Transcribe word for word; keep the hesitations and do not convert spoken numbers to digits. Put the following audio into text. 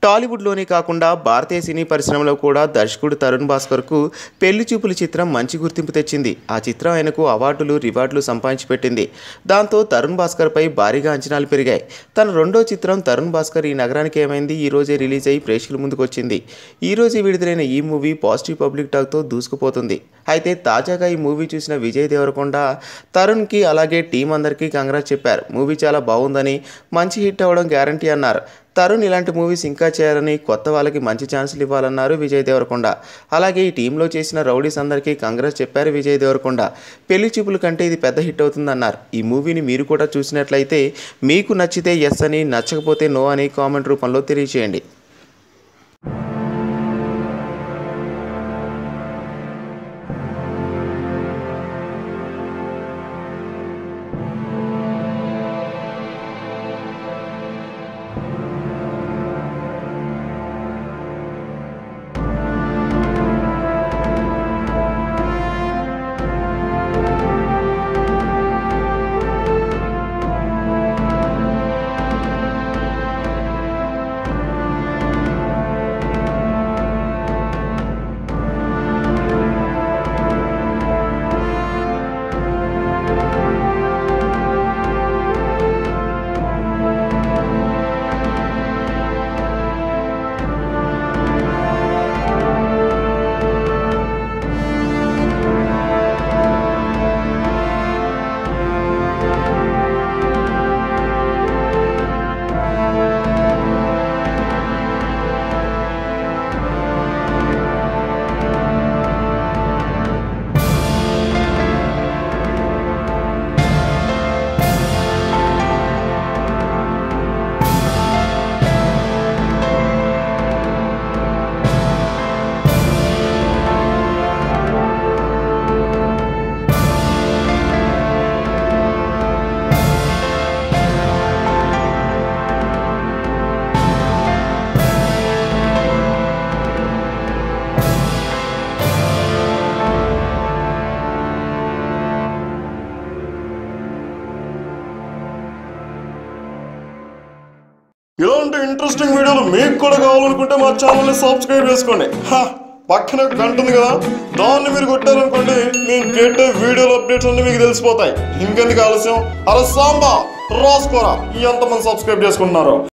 టాలీవుడ్లోనే కాకుండా భారతీయ సినీ పరిశ్రమలో కూడా దర్శకుడు తరుణ్ భాస్కర్కు పెళ్లి చూపుల చిత్రం మంచి గుర్తింపు తెచ్చింది. ఆ చిత్రం ఆయనకు అవార్డులు రివార్డులు సంపాదించి పెట్టింది. దాంతో తరుణ్ భాస్కర్పై భారీగా అంచనాలు పెరిగాయి. తన రెండో చిత్రం తరుణ్ భాస్కర్ ఈ నగరానికి ఏమైంది ఈ రోజే రిలీజ్ అయ్యి ప్రేక్షకుల ముందుకు వచ్చింది. ఈ రోజే విడుదలైన ఈ మూవీ పాజిటివ్ పబ్లిక్ టాక్తో దూసుకుపోతుంది. అయితే తాజాగా ఈ మూవీ చూసిన విజయ్ దేవరకొండ తరుణ్కి అలాగే టీం అందరికీ కంగ్రాట్స్ చెప్పారు. మూవీ చాలా బాగుందని, మంచి హిట్ అవ్వడం గ్యారంటీ అన్నారు. తరుణ్ ఇలాంటి మూవీస్ ఇంకా చేయాలని, కొత్త వాళ్ళకి మంచి ఛాన్సులు ఇవ్వాలన్నారు విజయ్ దేవరకొండ. అలాగే ఈ టీంలో చేసిన రౌడీస్ అందరికీ కంగ్రాట్స్ చెప్పారు విజయ్ దేవరకొండ. పెళ్లి చూపుల కంటే ఇది పెద్ద హిట్ అవుతుందన్నారు. ఈ మూవీని మీరు కూడా చూసినట్లయితే మీకు నచ్చితే ఎస్ అని, నచ్చకపోతే నో అని కామెంట్ రూపంలో తెలియజేయండి. ఇలాంటి ఇంట్రెస్టింగ్ వీడియోలు మీకు కూడా కావాలనుకుంటే మా ఛానల్ని సబ్స్క్రైబ్ చేసుకోండి. పక్కన గంట ఉంది కదా, దాన్ని మీరు కొట్టారనుకోండి, నేను పెట్టే వీడియోల అప్డేట్స్ అన్ని మీకు తెలిసిపోతాయి. ఇంకెందుకు ఆలస్యం, అరే సాంబా రాసుకోరా ఎంతమంది సబ్స్క్రైబ్ చేసుకుంటున్నారో.